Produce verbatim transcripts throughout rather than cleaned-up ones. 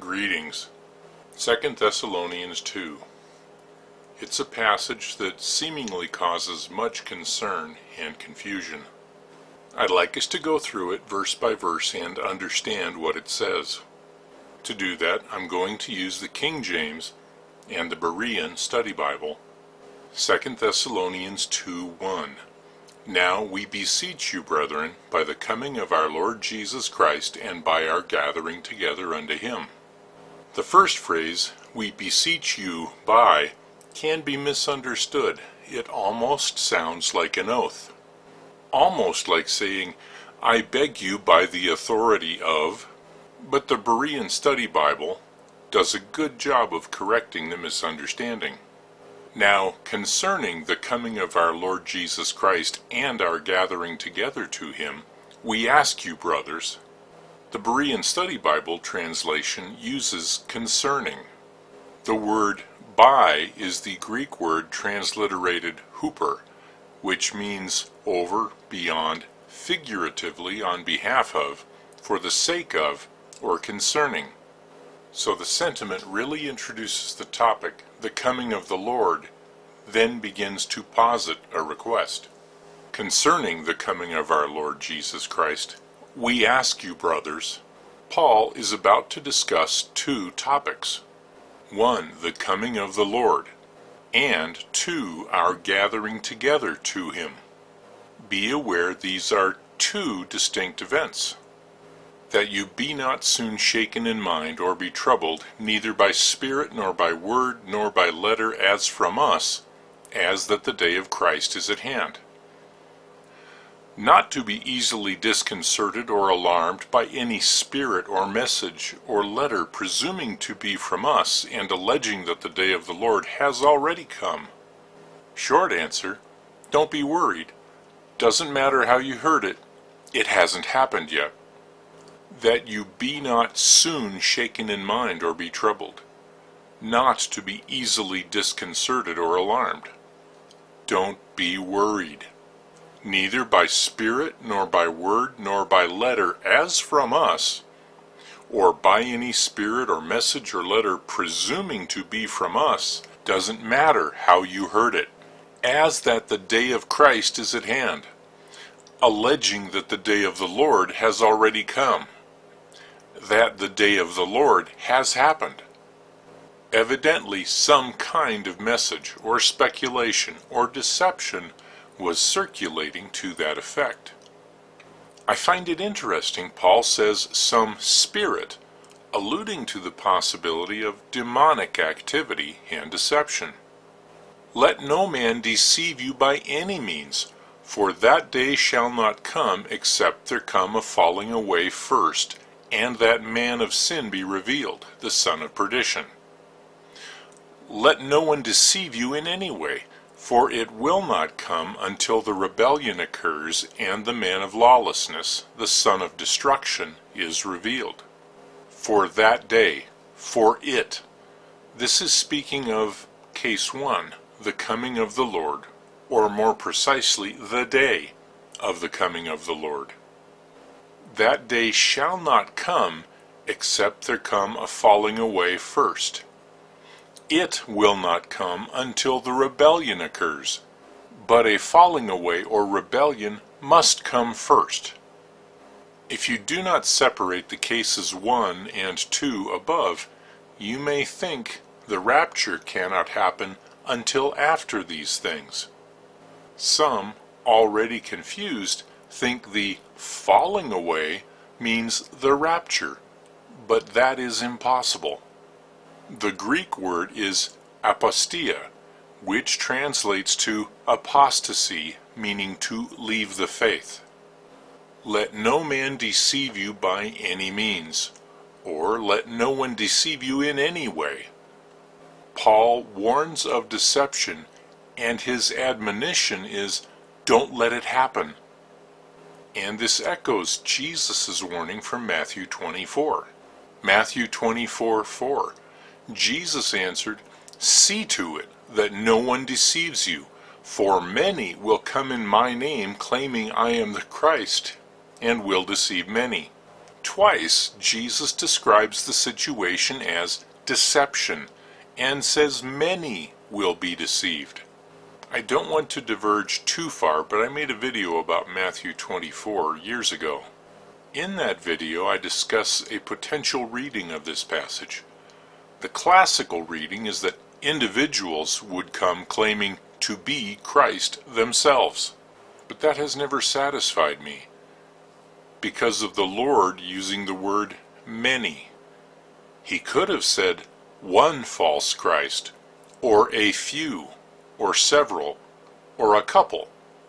Greetings. Second Thessalonians two. It's a passage that seemingly causes much concern and confusion. I'd like us to go through it verse by verse and understand what it says. To do that, I'm going to use the King James and the Berean Study Bible. Second Thessalonians two one. Now we beseech you, brethren, by the coming of our Lord Jesus Christ, and by our gathering together unto him. The first phrase, we beseech you by, can be misunderstood. It almost sounds like an oath. Almost like saying, I beg you by the authority of, but the Berean Study Bible does a good job of correcting the misunderstanding. Now, concerning the coming of our Lord Jesus Christ and our gathering together to him, we ask you, brothers. The Berean Study Bible translation uses concerning. The word by is the Greek word transliterated huper, which means over, beyond, figuratively on behalf of, for the sake of, or concerning. So the sentiment really introduces the topic, the coming of the Lord, then begins to posit a request. Concerning the coming of our Lord Jesus Christ, we ask you, brothers. Paul is about to discuss two topics. One, the coming of the Lord, and two, our gathering together to him. Be aware these are two distinct events. That you be not soon shaken in mind, or be troubled, neither by spirit, nor by word, nor by letter, as from us, as that the day of Christ is at hand. Not to be easily disconcerted or alarmed by any spirit or message or letter presuming to be from us, and alleging that the day of the Lord has already come. Short answer, don't be worried. Doesn't matter how you heard it, it hasn't happened yet. That you be not soon shaken in mind or be troubled. Not to be easily disconcerted or alarmed. Don't be worried. Neither by spirit, nor by word, nor by letter, as from us, or by any spirit or message or letter presuming to be from us, doesn't matter how you heard it, as that the day of Christ is at hand, alleging that the day of the Lord has already come, that the day of the Lord has happened. Evidently some kind of message or speculation or deception was circulating to that effect. I find it interesting Paul says some spirit, alluding to the possibility of demonic activity and deception. Let no man deceive you by any means, for that day shall not come except there come a falling away first, and that man of sin be revealed, the son of perdition. Let no one deceive you in any way, for it will not come until the rebellion occurs and the man of lawlessness, the son of destruction, is revealed. For that day, for it. This is speaking of case one, the coming of the Lord, or more precisely, the day of the coming of the Lord. That day shall not come except there come a falling away first. It will not come until the rebellion occurs, but a falling away or rebellion must come first. If you do not separate the cases one and two above, you may think the rapture cannot happen until after these things. Some, already confused, think the falling away means the rapture, but that is impossible. The Greek word is apostia, which translates to apostasy, meaning to leave the faith. Let no man deceive you by any means, or let no one deceive you in any way. Paul warns of deception, and his admonition is, don't let it happen. And this echoes Jesus' warning from Matthew twenty-four. Matthew twenty-four four. Jesus answered, see to it that no one deceives you, for many will come in my name claiming I am the Christ, and will deceive many. Twice, Jesus describes the situation as deception and says many will be deceived. I don't want to diverge too far, but I made a video about Matthew twenty-four years ago. In that video, I discuss a potential reading of this passage. The classical reading is that individuals would come claiming to be Christ themselves. But that has never satisfied me, because of the Lord using the word many. He could have said one false Christ, or a few, or several, or a couple.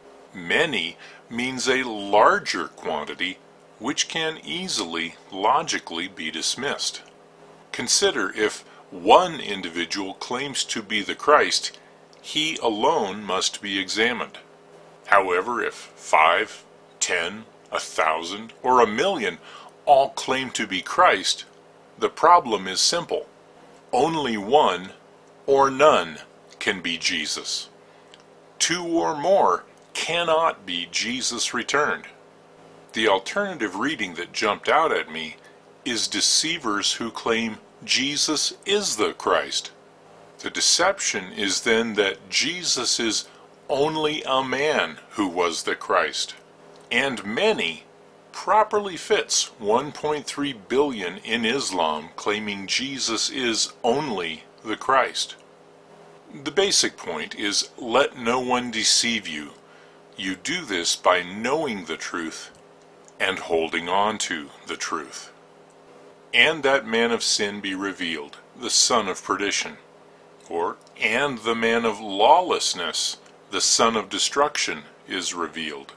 Many means a larger quantity, which can easily, logically be dismissed. Consider if one individual claims to be the Christ, he alone must be examined. However, if five, ten, a thousand, or a million all claim to be Christ, the problem is simple. Only one or none can be Jesus. Two or more cannot be Jesus returned. The alternative reading that jumped out at me is deceivers who claim Jesus is the Christ. The deception is then that Jesus is only a man who was the Christ, and many properly fits one point three billion in Islam claiming Jesus is only the Christ. The basic point is, let no one deceive you. You do this by knowing the truth and holding on to the truth. And that man of sin be revealed, the son of perdition, or and the man of lawlessness, the son of destruction, is revealed.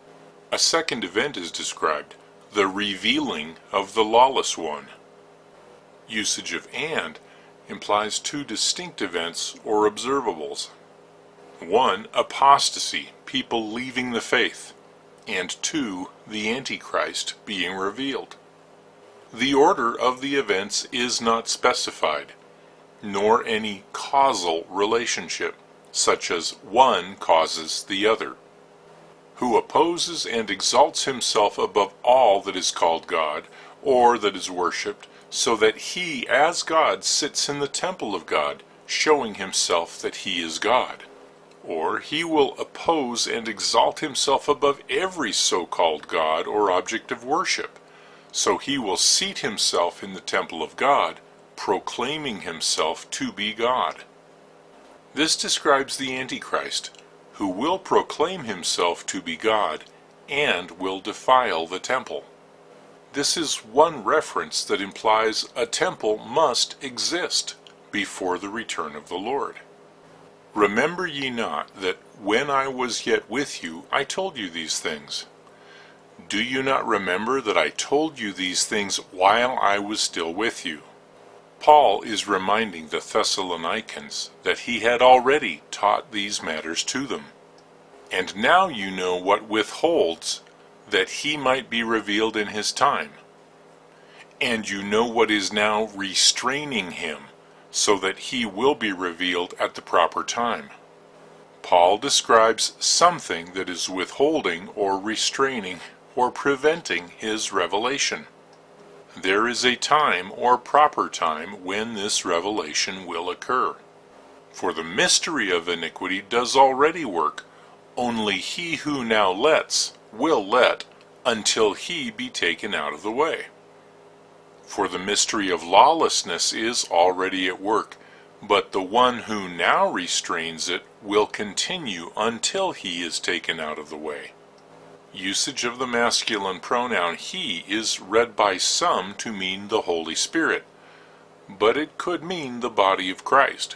A second event is described, the revealing of the lawless one. Usage of and implies two distinct events or observables. One, apostasy, people leaving the faith, and two, the Antichrist being revealed. The order of the events is not specified, nor any causal relationship, such as one causes the other. Who opposes and exalts himself above all that is called God, or that is worshipped, so that he, as God, sits in the temple of God, showing himself that he is God. Or he will oppose and exalt himself above every so-called God or object of worship, so he will seat himself in the temple of God, proclaiming himself to be God. This describes the Antichrist, who will proclaim himself to be God and will defile the temple. This is one reference that implies a temple must exist before the return of the Lord. Remember ye not that when I was yet with you, I told you these things? Do you not remember that I told you these things while I was still with you? Paul is reminding the Thessalonians that he had already taught these matters to them. And now you know what withholds, that he might be revealed in his time. And you know what is now restraining him, so that he will be revealed at the proper time. Paul describes something that is withholding or restraining or preventing his revelation. There is a time or proper time when this revelation will occur. For the mystery of iniquity does already work, only he who now lets will let until he be taken out of the way. For the mystery of lawlessness is already at work, but the one who now restrains it will continue until he is taken out of the way. Usage of the masculine pronoun he is read by some to mean the Holy Spirit, but it could mean the body of Christ.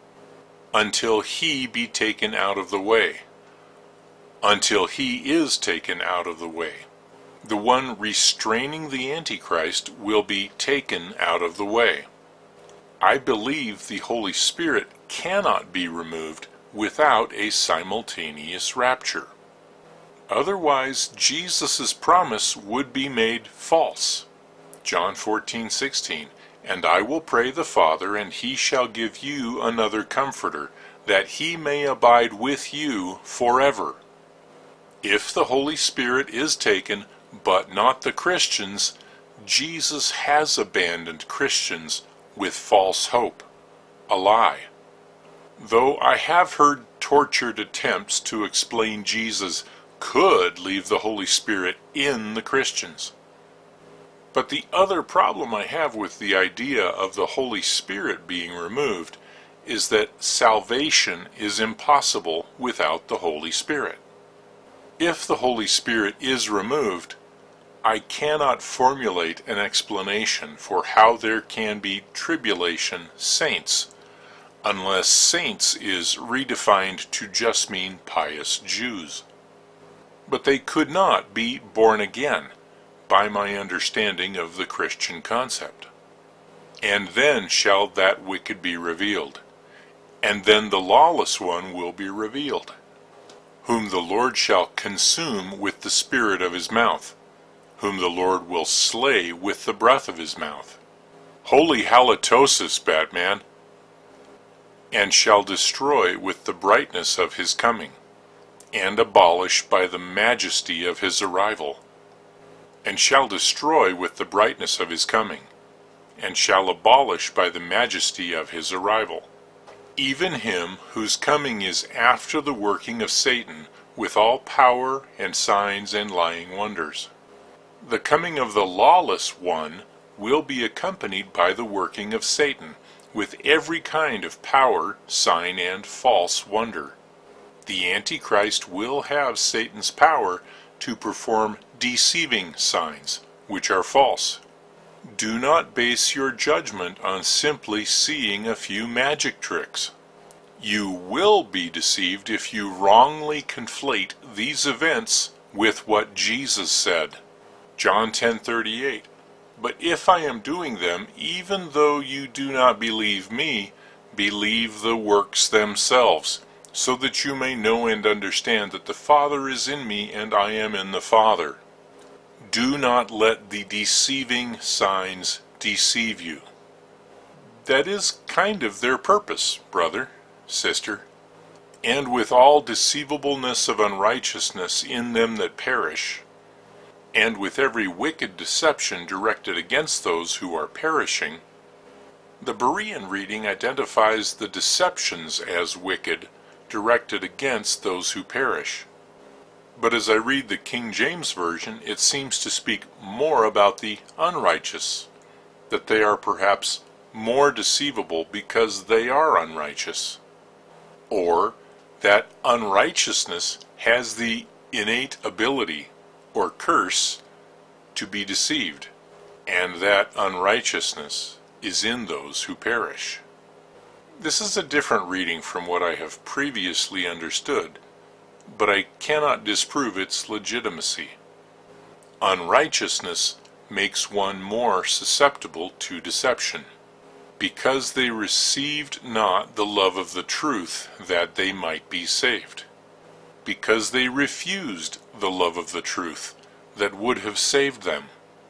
Until he be taken out of the way. Until he is taken out of the way. The one restraining the Antichrist will be taken out of the way. I believe the Holy Spirit cannot be removed without a simultaneous rapture. Otherwise, Jesus' promise would be made false. John fourteen sixteen, And I will pray the Father, and he shall give you another Comforter, that he may abide with you forever. If the Holy Spirit is taken, but not the Christians, Jesus has abandoned Christians with false hope, a lie. Though I have heard tortured attempts to explain Jesus could leave the Holy Spirit in the Christians. But the other problem I have with the idea of the Holy Spirit being removed is that salvation is impossible without the Holy Spirit. If the Holy Spirit is removed, I cannot formulate an explanation for how there can be tribulation saints, unless saints is redefined to just mean pious Jews. But they could not be born again, by my understanding of the Christian concept. And then shall that wicked be revealed, and then the lawless one will be revealed, whom the Lord shall consume with the spirit of his mouth, whom the Lord will slay with the breath of his mouth. Holy halitosis, Batman! And shall destroy with the brightness of his coming, and abolish by the majesty of his arrival, and shall destroy with the brightness of his coming, and shall abolish by the majesty of his arrival, even him whose coming is after the working of Satan with all power and signs and lying wonders. The coming of the lawless one will be accompanied by the working of Satan with every kind of power, sign, and false wonder. The Antichrist will have Satan's power to perform deceiving signs, which are false. Do not base your judgment on simply seeing a few magic tricks. You will be deceived if you wrongly conflate these events with what Jesus said. John ten thirty-eight. But if I am doing them, even though you do not believe me, believe the works themselves, so that you may know and understand that the Father is in me and I am in the Father. Do not let the deceiving signs deceive you. That is kind of their purpose, brother, sister. And with all deceivableness of unrighteousness in them that perish, and with every wicked deception directed against those who are perishing, the Berean reading identifies the deceptions as wicked, directed against those who perish. But as I read the King James Version, it seems to speak more about the unrighteous, that they are perhaps more deceivable because they are unrighteous, or that unrighteousness has the innate ability or curse to be deceived, and that unrighteousness is in those who perish. This is a different reading from what I have previously understood, but I cannot disprove its legitimacy. Unrighteousness makes one more susceptible to deception, because they received not the love of the truth that they might be saved, because they refused the love of the truth that would have saved them.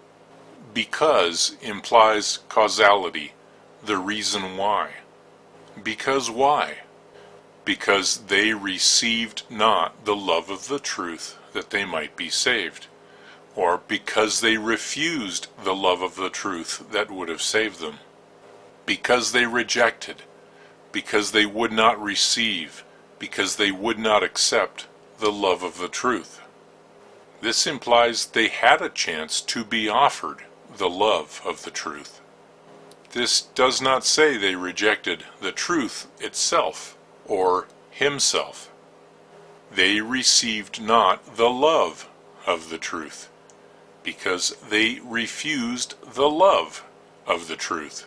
Because implies causality, the reason why. Because why? Because they received not the love of the truth that they might be saved, or because they refused the love of the truth that would have saved them. Because they rejected, because they would not receive, because they would not accept the love of the truth. This implies they had a chance to be offered the love of the truth. This does not say they rejected the truth itself or himself. They received not the love of the truth because they refused the love of the truth.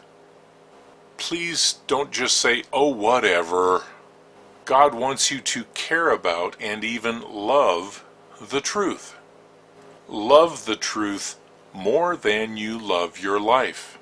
Please don't just say, "Oh, whatever." God wants you to care about and even love the truth. Love the truth more than you love your life.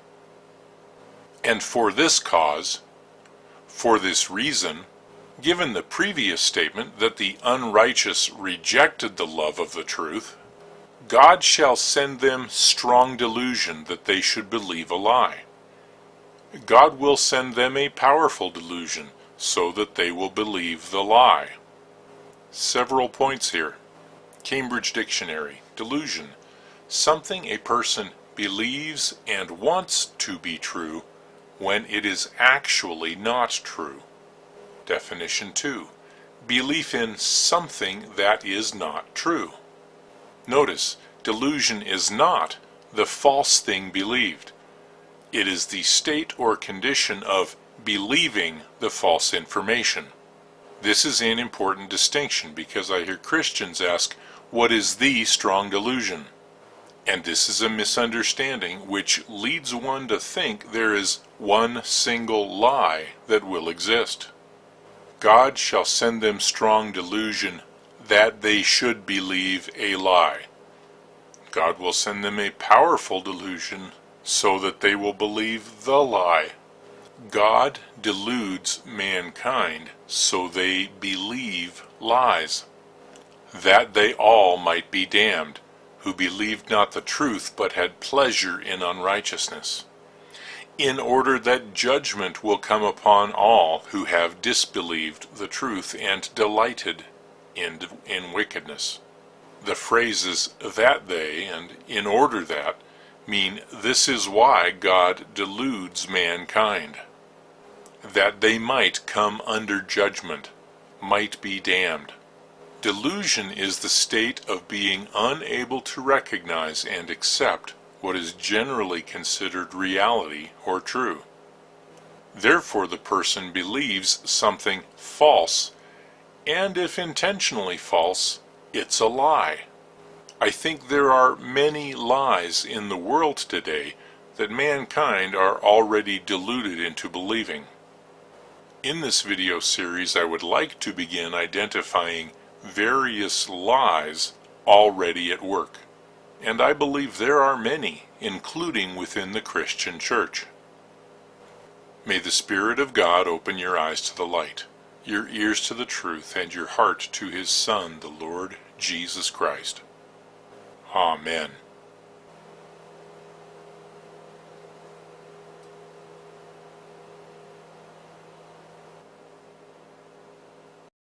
And for this cause, for this reason, given the previous statement that the unrighteous rejected the love of the truth, God shall send them strong delusion that they should believe a lie. God will send them a powerful delusion so that they will believe the lie. Several points here. Cambridge Dictionary. Delusion. Something a person believes and wants to be true when it is actually not true. Definition two. Belief in something that is not true. Notice, delusion is not the false thing believed. It is the state or condition of believing the false information. This is an important distinction because I hear Christians ask, what is the strong delusion? And this is a misunderstanding which leads one to think there is one single lie that will exist. God shall send them strong delusion that they should believe a lie. God will send them a powerful delusion so that they will believe the lie. God deludes mankind so they believe lies, that they all might be damned, who believed not the truth but had pleasure in unrighteousness, in order that judgment will come upon all who have disbelieved the truth and delighted in, in wickedness. The phrases that they and in order that mean this is why God deludes mankind, that they might come under judgment, might be damned. Delusion is the state of being unable to recognize and accept what is generally considered reality or true. Therefore the person believes something false, and if intentionally false, it's a lie. I think there are many lies in the world today that mankind are already deluded into believing. In this video series, I would like to begin identifying various lies already at work, and I believe there are many, including within the Christian church. May the Spirit of God open your eyes to the light, your ears to the truth, and your heart to His Son, the Lord Jesus Christ. Amen.